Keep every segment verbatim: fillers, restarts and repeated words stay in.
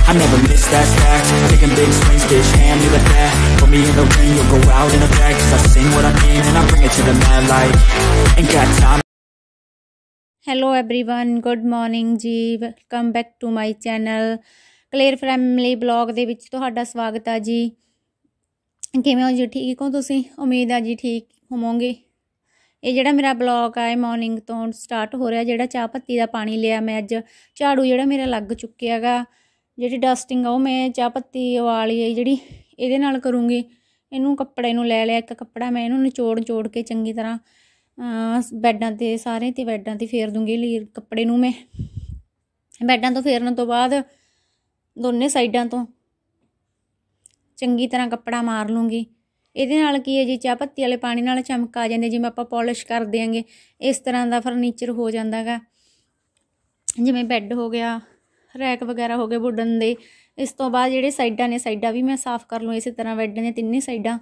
I never miss, that's fact. Taking big swings, bitch, hand me the bat. Put me in the ring, you'll go out in a bag. Cause I sing what I mean and I bring it to the mad light. Ain't got time. Hello everyone, good morning ji. Welcome back to my channel Kaler family blog ਦੇ ਵਿੱਚ ਤੁਹਾਡਾ ਸਵਾਗਤ ਆ ਜੀ। ਕਿਵੇਂ ਹੋ ਜੀ? ਠੀਕ ਹੋ ਤੁਸੀਂ? ਉਮੀਦ ਆ ਜੀ ਠੀਕ ਹੋਵੋਗੇ। ਇਹ ਜਿਹੜਾ ਮੇਰਾ ਬਲੌਗ ਆ ਇਹ ਮਾਰਨਿੰਗ ਤੋਂ ਸਟਾਰਟ ਹੋ ਰਿਹਾ। ਜਿਹੜਾ ਚਾਹ ਪੱਤੀ ਦਾ ਪਾਣੀ ਲਿਆ ਮੈਂ ਅੱਜ, ਝਾੜੂ ਜਿਹੜਾ ਮੇਰਾ ਲੱਗ ਚੁੱਕਿਆ ਗਾ। ਜਿਹੜੀ ਡਸਟਿੰਗ ਆ ਉਹ ਮੈਂ ਚਾਹ ਪੱਤੀ ਵਾਲੀ ਹੈ ਜਿਹੜੀ ਇਹਦੇ ਨਾਲ ਕਰੂੰਗੀ। ਇਹਨੂੰ ਕੱਪੜੇ ਨੂੰ ਲੈ ਲਿਆ, ਇੱਕ ਕੱਪੜਾ ਮੈਂ ਇਹਨੂੰ ਨਿਚੋੜ ਨਿਚੋੜ ਕੇ ਚੰਗੀ ਤਰ੍ਹਾਂ ਬੈਡਾਂ 'ਤੇ ਸਾਰੇ 'ਤੇ ਬੈਡਾਂ 'ਤੇ ਫੇਰ ਦੂੰਗੀ। ਲੀਰ ਕੱਪੜੇ ਨੂੰ ਮੈਂ ਬੈਡਾਂ ਤੋਂ ਫੇਰਨ ਤੋਂ ਬਾਅਦ ਦੋਨੇ ਸਾਈਡਾਂ ਤੋਂ ਚੰਗੀ ਤਰ੍ਹਾਂ ਕੱਪੜਾ ਮਾਰ ਲੂੰਗੀ। ਇਹਦੇ ਨਾਲ ਕੀ ਹੈ ਜੀ, ਚਾਹ ਪੱਤੀ ਵਾਲੇ ਪਾਣੀ ਨਾਲ ਚਮਕ ਆ ਜਾਂਦੇ। ਜਿਵੇਂ ਆਪਾਂ ਪੋਲਿਸ਼ ਕਰ ਦਿਆਂਗੇ ਇਸ ਤਰ੍ਹਾਂ ਦਾ ਫਰਨੀਚਰ ਹੋ ਜਾਂਦਾ ਗਾ। ਜਿਵੇਂ ਬੈੱਡ ਹੋ ਗਿਆ, ਰੈਕ ਵਗੈਰਾ ਹੋ ਗਏ ਵੁਡਨ ਦੇ। ਇਸ ਤੋਂ ਬਾਅਦ ਜਿਹੜੇ ਸਾਈਡਾਂ ਨੇ, ਸਾਈਡਾਂ ਵੀ ਮੈਂ ਸਾਫ਼ ਕਰ ਲੂੰ ਇਸੇ ਤਰ੍ਹਾਂ। ਬੈੱਡਾਂ ਦੀਆਂ ਤਿੰਨੇ ਸਾਈਡਾਂ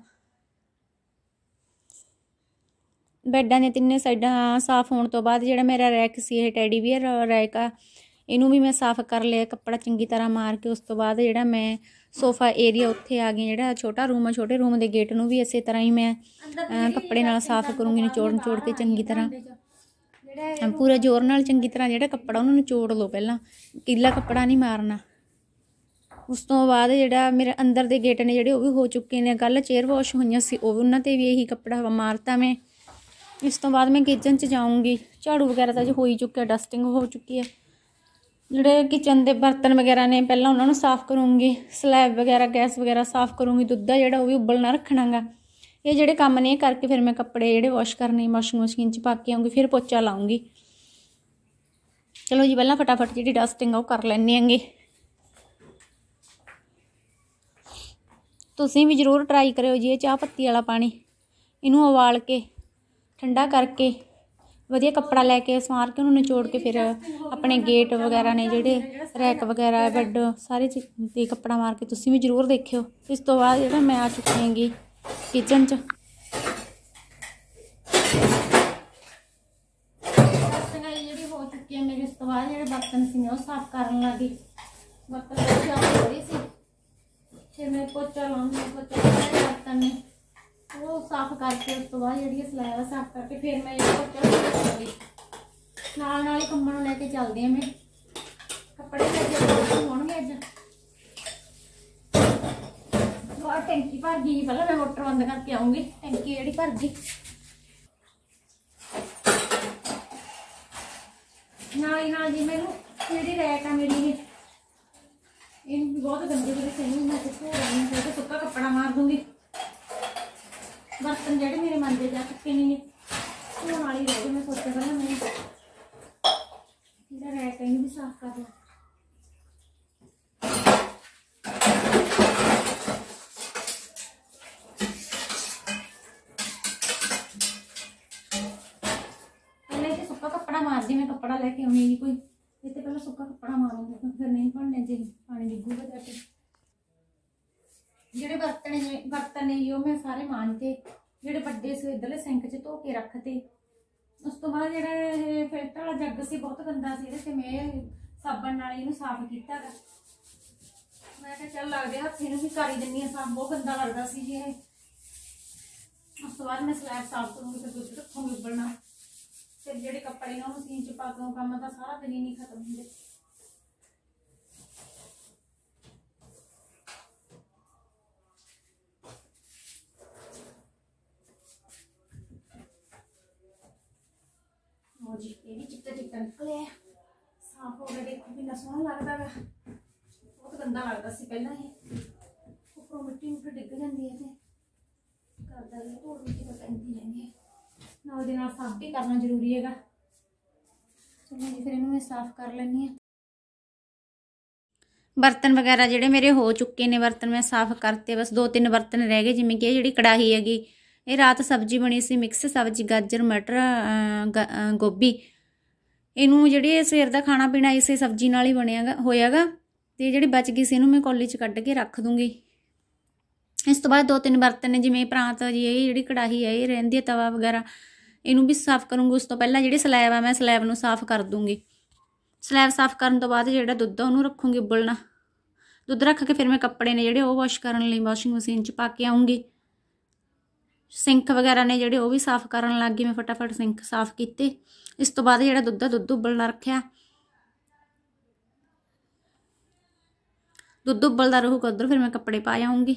ਬੈਡਾਂ ਦੀਆਂ ਤਿੰਨੇ ਸਾਈਡਾਂ ਸਾਫ਼ ਹੋਣ ਤੋਂ ਬਾਅਦ ਜਿਹੜਾ ਮੇਰਾ ਰੈਕ ਸੀ, ਇਹ ਟੈਡੀ ਵੀਅਰ ਰੈਕ ਆ, ਇਹਨੂੰ ਵੀ ਮੈਂ ਸਾਫ਼ ਕਰ ਲਿਆ ਕੱਪੜਾ ਚੰਗੀ ਤਰ੍ਹਾਂ ਮਾਰ ਕੇ। ਉਸ ਤੋਂ ਬਾਅਦ ਜਿਹੜਾ ਮੈਂ ਸੋਫਾ ਏਰੀਆ ਉੱਥੇ ਆ ਗਈ। ਜਿਹੜਾ ਛੋਟਾ ਰੂਮ ਆ, ਛੋਟੇ ਰੂਮ ਦੇ ਗੇਟ ਨੂੰ ਵੀ ਇਸੇ ਤਰ੍ਹਾਂ ਹੀ ਮੈਂ ਕੱਪੜੇ ਨਾਲ ਸਾਫ਼ ਕਰੂੰਗੀ, ਨਿਚੋੜ ਨਿਚੋੜ ਕੇ ਚੰਗੀ ਤਰ੍ਹਾਂ। ਪੂਰੇ ਜ਼ੋਰ ਨਾਲ ਚੰਗੀ ਤਰ੍ਹਾਂ ਜਿਹੜਾ ਕੱਪੜਾ ਉਹਨੂੰ ਨਿਚੋੜ ਲਓ, ਪਹਿਲਾਂ ਕੀਲਾ ਕੱਪੜਾ ਨਹੀਂ ਮਾਰਨਾ। ਉਸ ਤੋਂ ਬਾਅਦ ਜਿਹੜਾ ਮੇਰੇ ਅੰਦਰ ਦੇ ਗੇਟ ਨੇ ਜਿਹੜੇ ਉਹ ਵੀ ਹੋ ਚੁੱਕੇ ਨੇ। ਕੱਲ੍ਹ ਚੇਅਰ ਵਾਸ਼ ਹੋਈਆਂ ਸੀ, ਉਹ ਵੀ ਉਹਨਾਂ 'ਤੇ ਵੀ ਇਹੀ ਕੱਪੜਾ ਮਾਰਤਾ ਮੈਂ। ਇਸ ਤੋਂ ਬਾਅਦ ਮੈਂ ਕਿਚਨ 'ਚ ਜਾਊਂਗੀ। ਝਾੜੂ ਵਗੈਰਾ ਤਾਂ ਜੀ ਹੋ ਹੀ ਚੁੱਕਿਆ, ਡਸਟਿੰਗ ਹੋ ਚੁੱਕੀ ਹੈ। ਜਿਹੜੇ ਕਿਚਨ ਦੇ ਬਰਤਨ ਵਗੈਰਾ ਨੇ ਪਹਿਲਾਂ ਉਹਨਾਂ ਨੂੰ ਸਾਫ਼ ਕਰੂੰਗੀ। ਸਲੈਬ ਵਗੈਰਾ, ਗੈਸ ਵਗੈਰਾ ਸਾਫ਼ ਕਰੂੰਗੀ। ਦੁੱਧ ਆ ਜਿਹੜਾ ਉਹ ਵੀ ਉਬਲਣਾ ਰੱਖਣਾ ਗਾ। ਇਹ ਜਿਹੜੇ ਕੰਮ ਨੇ ਇਹ ਕਰਕੇ ਫਿਰ ਮੈਂ ਕੱਪੜੇ ਜਿਹੜੇ ਵਾਸ਼ ਕਰਨੇ ਵਾਸ਼ਿੰਗ ਮਸ਼ੀਨ 'ਚ ਪਾ ਕੇ ਆਊਂਗੀ, ਫਿਰ ਪੋਚਾ ਲਾਊਂਗੀ। ਚਲੋ ਜੀ, ਪਹਿਲਾਂ ਫਟਾਫਟ ਜਿਹੜੀ ਡਸਟਿੰਗ ਆ ਉਹ ਕਰ ਲੈਂਦੇ ਆਂਗੇ। ਤੁਸੀਂ ਵੀ ਜ਼ਰੂਰ ਟਰਾਈ ਕਰਿਓ ਜੀ ਇਹ ਚਾਹ ਪੱਤੀ ਵਾਲਾ ਪਾਣੀ। ਇਹਨੂੰ ਉਬਾਲ ਕੇ ਠੰਡਾ ਕਰਕੇ ਵਧੀਆ ਕੱਪੜਾ ਲੈ ਕੇ ਸਵਾਰ ਕੇ ਉਹਨੂੰ ਨਿਚੋੜ ਕੇ ਫਿਰ ਆਪਣੇ ਗੇਟ ਵਗੈਰਾ ਨੇ ਜਿਹੜੇ ਰੈਕ ਵਗੈਰਾ, ਬੈੱਡ ਸਾਰੇ 'ਤੇ ਕੱਪੜਾ ਮਾਰ ਕੇ ਤੁਸੀਂ ਵੀ ਜ਼ਰੂਰ ਦੇਖਿਓ। ਇਸ ਤੋਂ ਬਾਅਦ ਜਿਹੜਾ ਮੈਂ ਆ ਚੁੱਕੀ ਹੈਗੀ ਕਿਚਨ 'ਚ। ਜਿਹੜੀ ਹੋ ਚੁੱਕੀ ਹੈ ਮੇਰੇ। ਇਸ ਤੋਂ ਬਾਅਦ ਜਿਹੜੇ ਬਰਤਨ ਸੀ ਉਹ ਸਾਫ਼ ਕਰਨ ਲੱਗੀ। ਬਰਤਨ ਸਾਫ਼ ਹੋ ਰਹੀ ਸੀ, ਫਿਰ ਮੈਂ ਪੋਚਾ ਲਾਉਂਗੀ। ਪੋਚਾ ਲਾਉਣਾ ਬਰਤਨ ਨੇ ਉਹ ਸਾਫ਼ ਕਰਕੇ ਉਸ ਤੋਂ ਬਾਅਦ ਜਿਹੜੀ ਸਲੈਬ ਸਾਫ਼ ਕਰਕੇ ਫਿਰ ਮੈਂ ਜਿਹੜਾ ਪੋਚਾ ਲਾਉਂਗੀ। ਨਾਲ ਨਾਲ ਹੀ ਕੰਮਾਂ ਨੂੰ ਲੈ ਕੇ ਚੱਲਦੀ ਹਾਂ ਮੈਂ। ਕੱਪੜੇ ਲੈ ਕੇ ਹੋਣਗੇ ਅੱਜ। ਬਾਹਰ ਟੈਂਕੀ ਭਰ ਗਈ, ਪਹਿਲਾਂ ਮੈਂ ਮੋਟਰ ਬੰਦ ਕਰਕੇ ਆਊਂਗੀ। ਟੈਂਕੀ ਜਿਹੜੀ ਭਰ ਗਈ, ਨਾਲ ਹੀ ਨਾਲ ਜੀ ਮੈਨੂੰ ਜਿਹੜੀ ਰੈਕ ਆ ਮੇਰੀ ਇਹ ਵੀ ਬਹੁਤ ਗੰਦੇ ਜਿਹੜੇ ਸਹੀ ਮੈਂ ਧੋ ਰਹੀ ਹਾਂ। ਫਿਰ ਸੁੱਕਾ ਕੱਪੜਾ ਮਾਰ ਦੂੰਗੀ। ਬਰਤਨ ਜਿਹੜੇ ਮੇਰੇ ਮੰਜੇ ਜਾ ਚੁੱਕੇ ਨੇ ਧੋਣ ਵਾਲੀ ਰਹਿ ਗਈ। ਮੈਂ ਸੋਚਿਆ ਪਹਿਲਾਂ ਮੈਂ ਜਿਹੜਾ ਰੈਕ ਇਹਨੂੰ ਵੀ ਸਾਫ਼ ਕਰ ਲਾਂ। ਪਹਿਲਾਂ ਇੱਥੇ ਸੁੱਕਾ ਕੱਪੜਾ ਮਾਰਦੀ ਮੈਂ। ਕੱਪੜਾ ਲੈ ਕੇ ਆਉਣੀ ਨਹੀਂ ਕੋਈ, ਇੱਥੇ ਪਹਿਲਾਂ ਸੁੱਕਾ ਕੱਪੜਾ ਮਾਰੂੰਗੀ, ਫਿਰ ਨਹੀਂ ਬਣਨੇ ਜੇ ਪਾਣੀ ਡਿੱਗੂਗਾ ਜਾ ਕੇ। ਜਿਹੜੇ ਬਰਤਨ ਨੇ ਬਰਤਨ ਨੇ ਜੀ ਉਹ ਮੈਂ ਸਾਰੇ ਮਾਂਜਤੇ। ਜਿਹੜੇ ਵੱਡੇ ਸੀ ਇੱਧਰਲੇ ਸਿੰਕ 'ਚ ਧੋ ਕੇ ਰੱਖਤੇ। ਉਸ ਤੋਂ ਬਾਅਦ ਜਿਹੜਾ ਇਹ ਫਿਲਟਰ ਵਾਲਾ ਜੱਗ ਸੀ ਬਹੁਤ ਗੰਦਾ ਸੀ, ਇਹਦੇ 'ਤੇ ਮੈਂ ਸਾਬਣ ਨਾਲ ਇਹਨੂੰ ਸਾਫ਼ ਕੀਤਾ ਗਾ। ਮੈਂ ਕਿਹਾ ਚੱਲ ਲੱਗਦੇ ਹੱਥ ਇਹਨੂੰ ਵੀ ਕਰ ਹੀ ਦਿੰਦੀ ਹਾਂ ਸਾਫ਼, ਬਹੁਤ ਗੰਦਾ ਲੱਗਦਾ ਸੀ ਜੀ ਇਹ। ਉਸ ਤੋਂ ਬਾਅਦ ਮੈਂ ਸਲੈਬ ਸਾਫ਼ ਕਰੂੰਗੀ, ਫਿਰ ਦੁੱਧ ਰੱਖੂੰਗੀ ਉਬਲਣਾ। ਫਿਰ ਜਿਹੜੇ ਕੱਪੜੇ ਨੇ ਉਹ ਮਸ਼ੀਨ 'ਚ ਪਾ ਕੇ ਕੰਮ ਤਾਂ ਸਾਰਾ ਦਿਨ ਹੀ ਨਹੀਂ ਖਤਮ ਹੁੰਦੇ। जी ये भी चिट्टा चिट्टा निकले साफ हो गया। देखो कितना सोहना लगता है, बहुत गंदा लगता सी पहला। ये उपरों मिट्टी मुट्टी डिग जाती है, करदा रहे धूड़ मिट्टी तो पैंती रहती है। नाल दे नाल साफ भी करना जरूरी है। चलो जी, फिर इन्हूं मैं साफ कर लैनी है। बर्तन वगैरह जिहड़े मेरे हो चुके ने, बर्तन मैं साफ करते। बस दो तीन बर्तन रह गए। जिवें कि जिहड़ी कड़ाही हैगी, ਇਹ ਰਾਤ ਸਬਜ਼ੀ ਬਣੀ ਸੀ, ਮਿਕਸ ਸਬਜ਼ੀ, ਗਾਜਰ ਮਟਰ ਗੋਭੀ। ਇਹਨੂੰ ਜਿਹੜੀ ਸਵੇਰ ਦਾ ਖਾਣਾ ਪੀਣਾ ਇਸੇ ਸਬਜ਼ੀ ਨਾਲ ਹੀ ਬਣਿਆ ਗਾ ਹੋਇਆ ਗਾ। ਅਤੇ ਜਿਹੜੀ ਬਚ ਗਈ ਸੀ ਇਹਨੂੰ ਮੈਂ ਕੌਲੀ 'ਚ ਕੱਢ ਕੇ ਰੱਖ ਦੂੰਗੀ। ਇਸ ਤੋਂ ਬਾਅਦ ਦੋ ਤਿੰਨ ਬਰਤਨ ਨੇ, ਜਿਵੇਂ ਪ੍ਰਾਂਤ ਜੀ ਇਹ ਜਿਹੜੀ ਕੜਾਹੀ ਹੈ ਇਹ ਰਹਿੰਦੀ ਹੈ, ਤਵਾ ਵਗੈਰਾ ਇਹਨੂੰ ਵੀ ਸਾਫ਼ ਕਰੂੰਗੀ। ਉਸ ਤੋਂ ਪਹਿਲਾਂ ਜਿਹੜੀ ਸਲੈਬ ਆ ਮੈਂ ਸਲੈਬ ਨੂੰ ਸਾਫ਼ ਕਰ ਦੂੰਗੀ। ਸਲੈਬ ਸਾਫ਼ ਕਰਨ ਤੋਂ ਬਾਅਦ ਜਿਹੜਾ ਦੁੱਧ ਆ ਉਹਨੂੰ ਰੱਖੂੰਗੀ ਉਬਲਣਾ। दुध रख के फिर मैं कपड़े ने जिहड़े वॉश करन लई वॉशिंग मशीन च पा के आऊँगी। सिंक वगैरह ने जिहड़े वो भी साफ़ करन लग गई। मैं फटाफट सिंक साफ़ कीते। इस तो बाद जिहड़ा दुध दुध उबलना रखिया, दुध उबलदा रहूगा उधर फिर मैं कपड़े पा आऊँगी।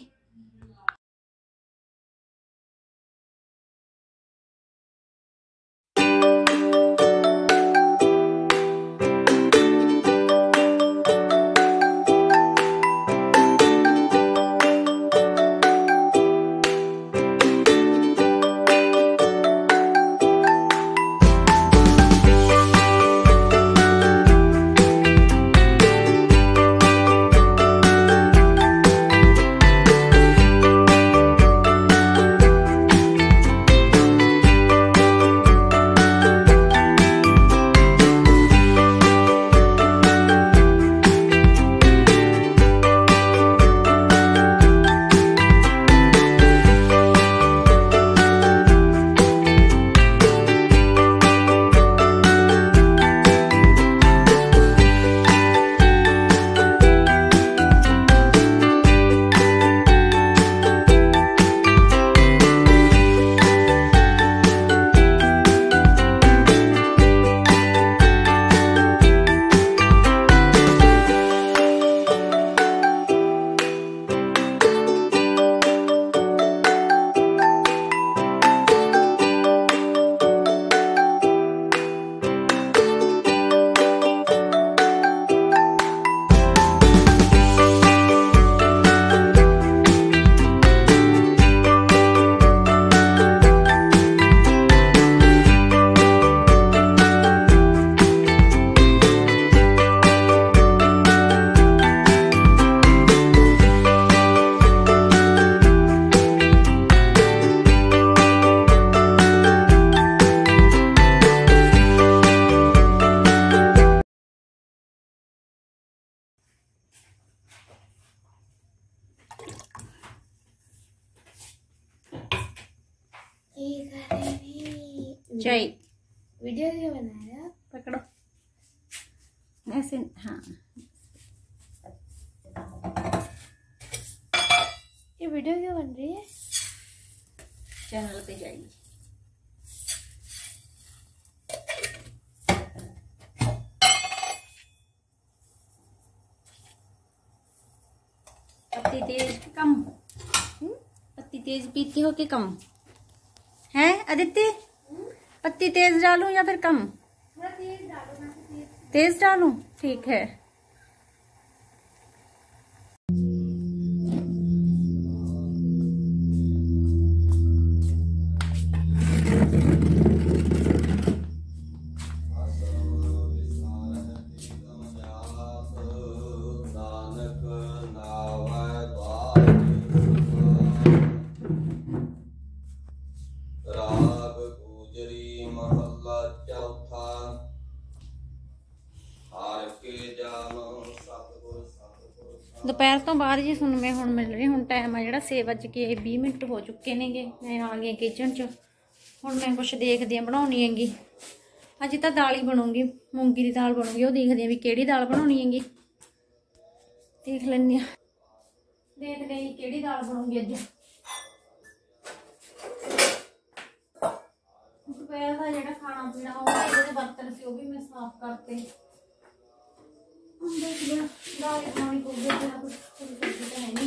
चाय वीडियो क्यों बना रहे हो? पकड़ो ऐसे। हाँ, ये वीडियो क्यों बन रही है? चैनल पे जाइए। पत्ती तेज कम, पत्ती तेज पीती हो कि कम है अदिति? पत्ती तेज डालूं या फिर कम? तेज डालूं, ठीक है। दोपहर तो बाद जी सुन मैं हुण मिल रही। हुण टाइम है जिहड़ा छे बज के बीस मिनट हो चुके नेगे। मैं आ गई किचन च। हुण मैं कुछ देखदी हां बनाउणी हैगी। अज तो दाल ही बनूंगी, मूंगी की दाल बनूंगी। वो देखदी हां भी किहड़ी दाल बनाउणी हैगी, देख लैंदे हां। देखदे हां किहड़ी दाल बनूंगी अज। दोपहर का जिहड़ा खाना पीना होगा जिहड़े बर्तन सी वो भी मैं साफ करते। देखदे हां दाल बनाउणी पऊगी। तेरा कुछ सब्जी तो है नहीं।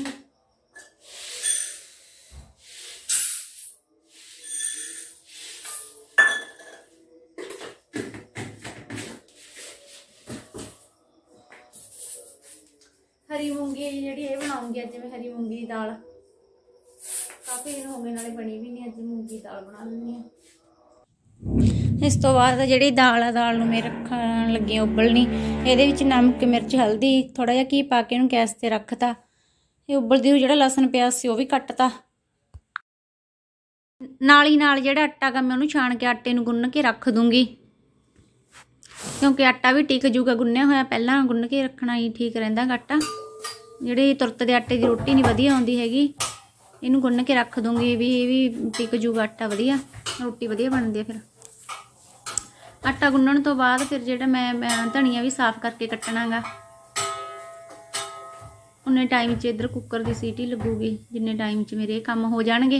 हरी मूंगी जी ये बनाऊंगी अज मैं। हरी मूंगी की दाल काफ़ी दिन हो गए, नाले बनी भी नहीं। अज मूंगी दाल बना लैंदी हां। इस तो बाद जी दाल आ दाल में रखन लगी उबलनी। ये नमक मिर्च हल्दी थोड़ा जिहा घी पा के गैस से रखता। ये उबलदी हुई जो लसन प्याज से भी कट्टता। नाल ही नाल जिहड़ा आटा गा मैं उहनूं छाण के आटे नूं गुन्न के रख दूंगी, क्योंकि आटा भी टिक जूगा। गुन्निया होया पहलां गुन्न के रखना ही ठीक रहिंदा आटा। जिहड़ी तुरत दे आटे की रोटी नहीं वधिया आउंदी हैगी, इहनूं गुन्न के रख दूंगी भी ये भी टिक जूगा आटा वधिया, रोटी वधिया बनदी है। फिर आटा गुन्नण तो बाद फिर जिहड़ा मैं मैं धनिया भी साफ करके कट्टना गा। उन्ने टाइम च इधर कुकर की सीटी लगूगी जिन्ने टाइम च मेरे काम हो जाएंगे।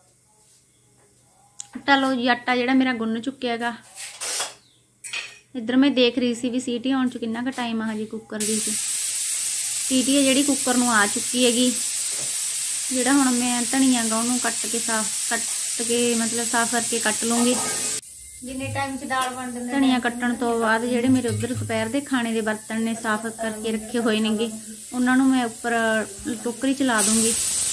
आटा लो जी, आटा जिहड़ा मेरा गुन्न चुक्या हैगा। इधर मैं देख रही सी भी सीटी आउण च किन्ना क टाइम आ जी कुकर दी सीटी है जिहड़ी कुकर नूं आ चुकी हैगी। जिहड़ा हुण मैं धनिया गा उहनूं कट के साफ कट के मतलब साफ करके कट लूँगी। जिन्ने टाइम च दाल बन दिंदे धनिया कट्टण तो बाद जिहड़े मेरे उधर दोपहर दे खाने दे बर्तन ने साफ करके रखे हुए नेगे उन्हां नूं मैं उपर टोकरी च ला दूँगी।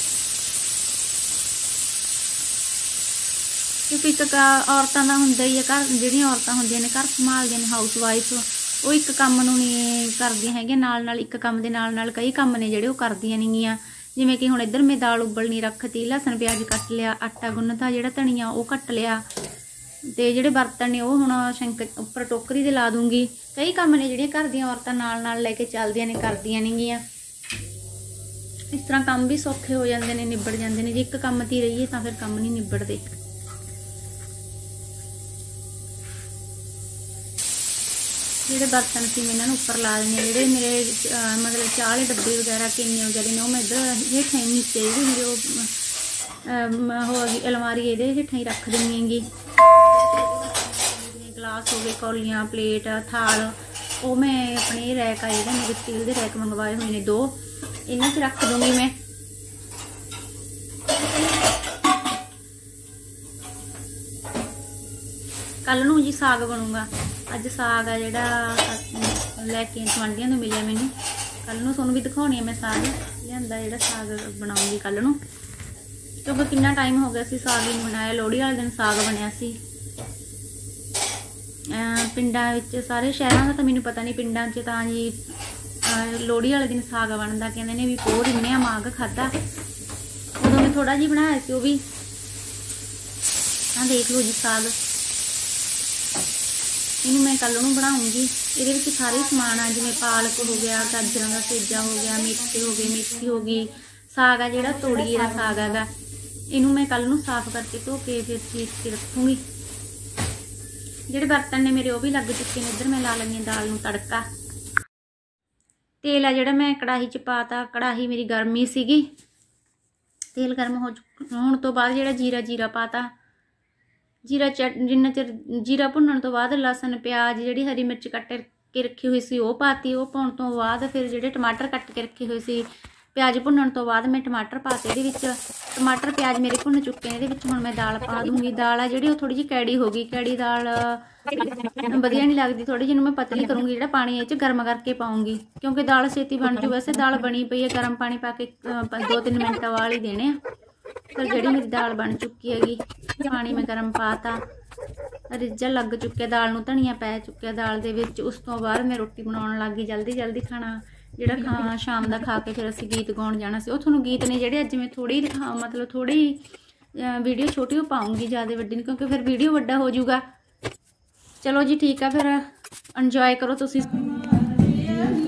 क्योंकि एक औरतां दा हुंदा ही है घर, जिहड़ियां औरतां हुंदियां ने घर संभालदियां ने हाउस वाइफ, वो एक काम नूं नहीं करदियां हैगियां, नाल नाल एक काम दे नाल नाल कई काम ने जिहड़े वो करदियां नेगियां। जिवें कि हुण इधर मैं दाल उबलनी रखती, लहसुन प्याज कट लिया, आटा गुन्नता, जिहड़ा धनिया वो कट लिया ते जिहड़े बर्तन ने वो हुण शंक उपर टोकरी ते ला दूँगी। कई काम ने जिहड़ियां घर दियां औरतां नाल नाल लैके चलदियां ने करदियां नेगियां। इस तरह काम भी सौखे हो जांदे ने, निबड़ जांदे ने। जे एक काम ते रहीए तां फिर काम नहीं निबड़दे। जिहड़े बर्तन सी मैं इन्हां नूं उपर ला देने, जिहड़े मेरे मतलब चाह वाले डब्बे वगैरह किन्ने वगैरह ने वो मैं इधर हेठां ही नीचे जिहड़ी मेरे हो गई अलमारी इहदे हेठां ही रख दिंदी हैगी। गिलास हो गए, कौलियां, प्लेट, थाल, वो मैं अपने रैक आए जिहड़े मेरे स्टील के रैक मंगवाए हुए ने दो, इन्हां च रख दूँगी मैं। कल नूं जी साग बनूगा। अज साग आ जिहड़ा लैके गुआंढियां तों मिलिया मैनूं, कल नूं तुहानूं भी दिखाउणी मैं साग लिआंदा जिहड़ा साग बनाऊँगी कल नूं। क्योंकि कितना टाइम हो गया सी साग ही नहीं बनाया। लोहड़ी वाले दिन साग बनिया सी। पिंडां विच सारे शहरां दा तां मैनूं पता नहीं, पिंडां च तां जी लोहड़ी वाले दिन साग बनदा, कहंदे ने भी पोह दिन्ने आ माग खादा। उदों मैं थोड़ा जी बनाया सी, वो भी हाँ देख लो जी साग। इनू मैं कल नूं बनाऊँगी। इहदे विच सारे समान आ, जिवें पालक हो गया, गाजरां दा सेजा हो गया, मेथे हो गए, मेथी हो गई, साग आ जिहड़ा तोड़ीए दा साग हैगा। इनू मैं कल नूं साफ करके धो के फिर चीर के रखूँगी। जिहड़े बर्तन ने मेरे वो भी लग चुके हैं। इधर मैं ला लैनी दाल नूं तड़का। तेल आ जिहड़ा मैं कड़ाही च पाता, कड़ाही मेरी गर्म ही सीगी। तेल गर्म हो होण तो बाद जिहड़ा जीरा जीरा पाता, जीरा चट जिन्ना चिर जीरा भुन्नण तो बाद लहसुन प्याज जिहड़ी हरी मिर्च कट के रखी हुई सी वो पाती। वो पाउण तो बाद फिर जिहड़े टमाटर कट के रखे हुए सी, प्याज भुन्नण तो बाद मैं टमाटर पाते। इहदे विच टमाटर प्याज मेरे भुन्न चुके हैं। इहदे विच हुण मैं दाल पा दूँगी। दाल आ जिहड़ी वो थोड़ी जी कैड़ी हो गई। कैड़ी दाल वधिया नहीं लगदी, थोड़ी जी मैं पतली करूँगी। जिहड़ा पानी इह च गर्म करके पाऊँगी, क्योंकि दाल छेती बन जू। वैसे दाल बनी पई है, गर्म पानी पा के दो तीन मिनट वाल ही देने आ। पर जिहड़ी मेरी दाल बन चुकी हैगी, पानी मैं गर्म पाता, रिज्जा लग चुक्या, दाल नूं धनिया पै चुक्या दाल दे विच। उस तो बाद मैं रोटी बनाउण लग गई जल्दी जल्दी। खाना जिहड़ा खा शाम दा खा के फिर असीं गीत गाउण जाना सी। वो तुहानूं गीत ने जिहड़े अज मैं थोड़ी मतलब थोड़ी वीडियो छोटी पाऊँगी, ज़्यादा वड्डी नहीं, क्योंकि फिर वीडियो वड्डा हो जाऊगा। चलो जी ठीक है, फिर इंजॉय करो तुसीं।